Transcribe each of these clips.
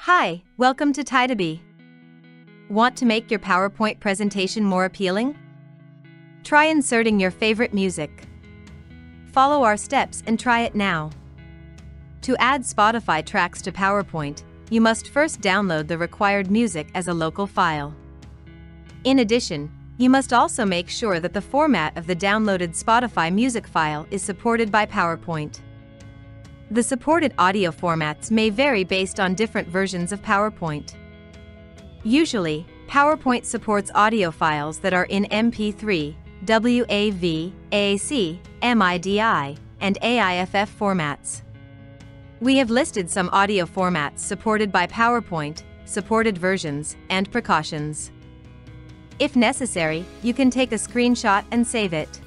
Hi, welcome to Tidabie. Want to make your PowerPoint presentation more appealing? Try inserting your favorite music. Follow our steps and try it now. To add Spotify tracks to PowerPoint, you must first download the required music as a local file. In addition, you must also make sure that the format of the downloaded Spotify music file is supported by PowerPoint. The supported audio formats may vary based on different versions of PowerPoint. Usually, PowerPoint supports audio files that are in MP3, WAV, AAC, MIDI, and AIFF formats. We have listed some audio formats supported by PowerPoint, supported versions, and precautions. If necessary, you can take a screenshot and save it.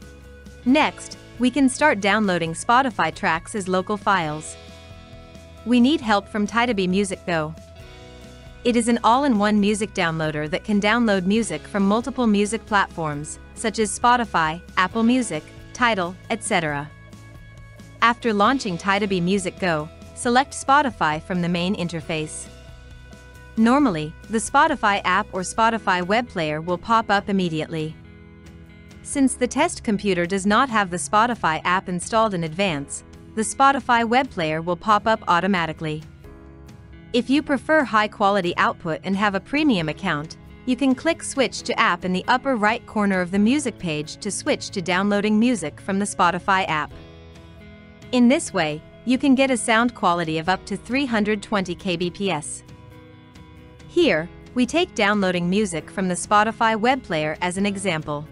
Next, we can start downloading Spotify tracks as local files. We need help from Tidabie Music Go. It is an all-in-one music downloader that can download music from multiple music platforms, such as Spotify, Apple Music, Tidal, etc. After launching Tidabie Music Go, select Spotify from the main interface. Normally, the Spotify app or Spotify web player will pop up immediately. Since the test computer does not have the Spotify app installed in advance, the Spotify web player will pop up automatically. If you prefer high-quality output and have a premium account, you can click Switch to App in the upper right corner of the music page to switch to downloading music from the Spotify app. In this way, you can get a sound quality of up to 320 kbps. Here, we take downloading music from the Spotify web player as an example.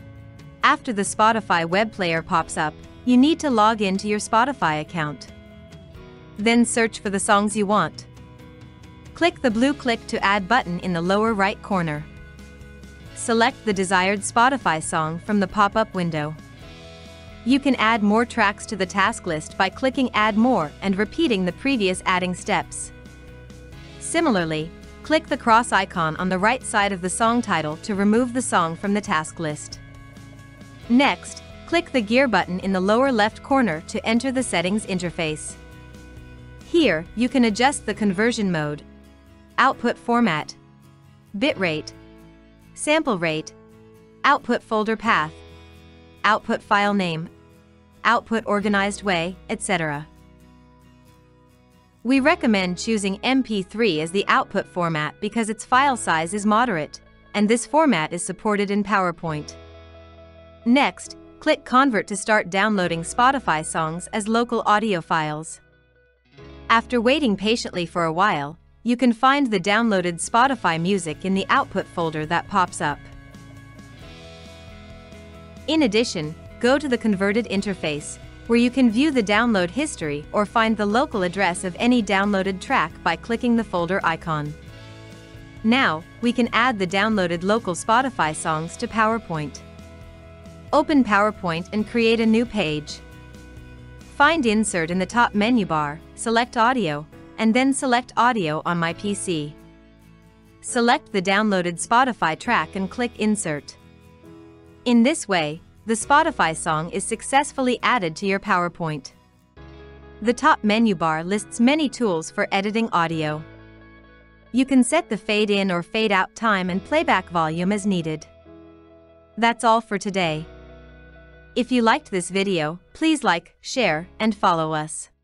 After the Spotify web player pops up, you need to log into your Spotify account. Then search for the songs you want. Click the blue Click to Add button in the lower right corner. Select the desired Spotify song from the pop-up window. You can add more tracks to the task list by clicking Add More and repeating the previous adding steps. Similarly, click the cross icon on the right side of the song title to remove the song from the task list. Next, click the gear button in the lower left corner to enter the settings interface. Here, you can adjust the conversion mode, output format, bitrate, sample rate, output folder path, output file name, output organized way, etc. We recommend choosing MP3 as the output format because its file size is moderate, and this format is supported in PowerPoint. Next, click Convert to start downloading Spotify songs as local audio files. After waiting patiently for a while, you can find the downloaded Spotify music in the output folder that pops up. In addition, go to the converted interface, where you can view the download history or find the local address of any downloaded track by clicking the folder icon. Now, we can add the downloaded local Spotify songs to PowerPoint. Open PowerPoint and create a new page. Find Insert in the top menu bar, select Audio, and then select Audio on my PC. Select the downloaded Spotify track and click Insert. In this way, the Spotify song is successfully added to your PowerPoint. The top menu bar lists many tools for editing audio. You can set the fade in or fade out time and playback volume as needed. That's all for today. If you liked this video, please like, share, and follow us.